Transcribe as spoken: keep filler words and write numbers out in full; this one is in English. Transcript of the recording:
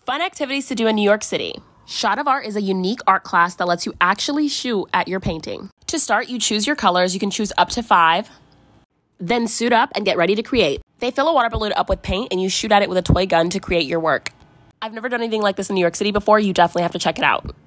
Fun activities to do in New York City. Shot of Art is a unique art class that lets you actually shoot at your painting. To start, you choose your colors. You can choose up to five. Then suit up and get ready to create. They fill a water balloon up with paint and you shoot at it with a toy gun to create your work. I've never done anything like this in New York City before. You definitely have to check it out.